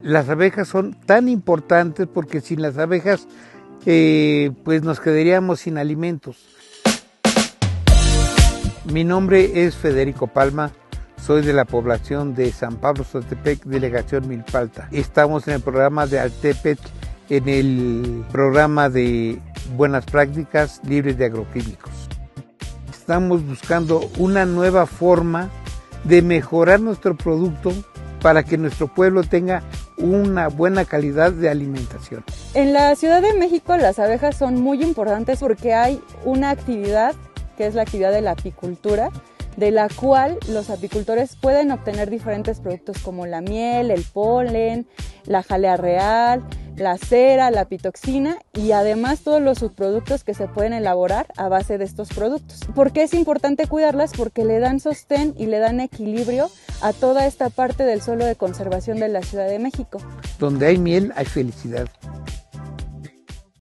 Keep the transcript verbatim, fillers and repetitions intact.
Las abejas son tan importantes porque sin las abejas eh, pues nos quedaríamos sin alimentos. Mi nombre es Federico Palma, soy de la población de San Pablo Sotepec, delegación Milpalta. Estamos en el programa de Altepetl, en el programa de Buenas Prácticas Libres de Agroquímicos. Estamos buscando una nueva forma de mejorar nuestro producto para que nuestro pueblo tenga una buena calidad de alimentación. En la Ciudad de México las abejas son muy importantes porque hay una actividad que es la actividad de la apicultura, de la cual los apicultores pueden obtener diferentes productos como la miel, el polen, la jalea real, la cera, la apitoxina y además todos los subproductos que se pueden elaborar a base de estos productos. ¿Por qué es importante cuidarlas? Porque le dan sostén y le dan equilibrio a toda esta parte del suelo de conservación de la Ciudad de México. Donde hay miel hay felicidad.